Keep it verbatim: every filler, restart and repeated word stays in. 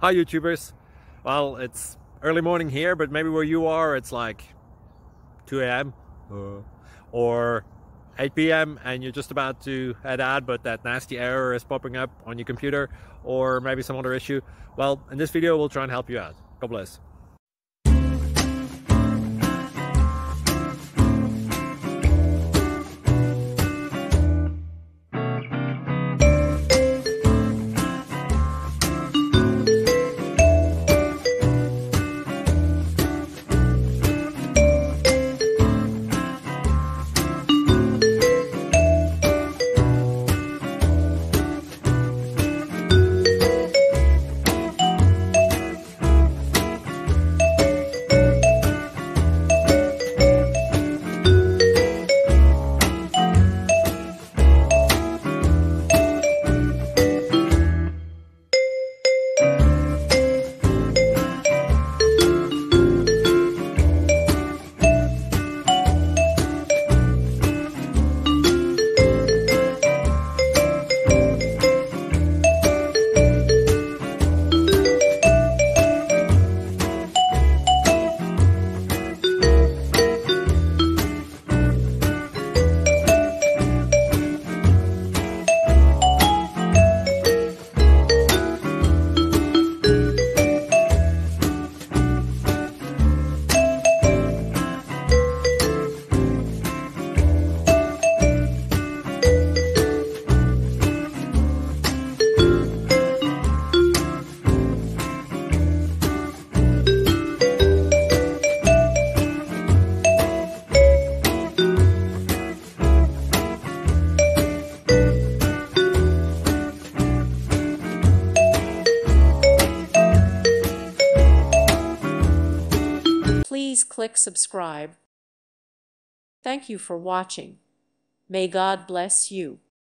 Hi YouTubers. Well, it's early morning here, but maybe where you are it's like two A M uh, or eight P M and you're just about to head out, but that nasty error is popping up on your computer, or maybe some other issue. Well, in this video we'll try and help you out. God bless. Please click subscribe. Thank you for watching. May God bless you.